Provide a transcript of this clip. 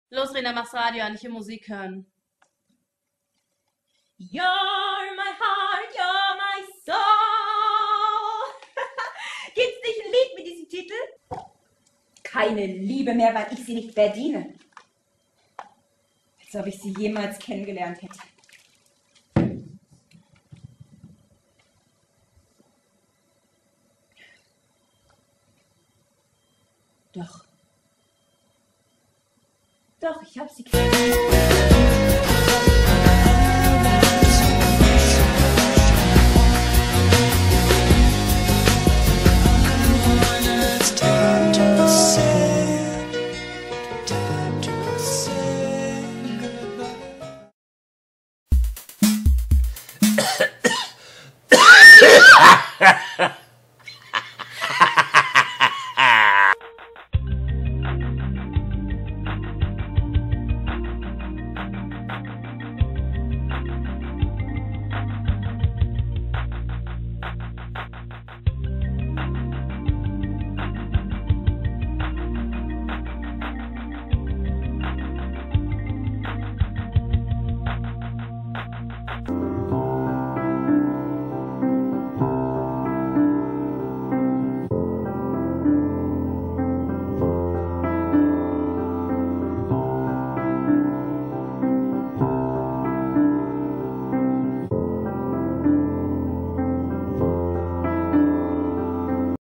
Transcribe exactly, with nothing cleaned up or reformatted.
Los, Rena, mach's Radio an, ich will Musik hören. You're my heart, you're my soul. Gibt's nicht ein Lied mit diesem Titel? Keine Liebe mehr, weil ich sie nicht verdiene. Als ob ich sie jemals kennengelernt hätte. Doch. Doch, ich hab sie kennengelernt.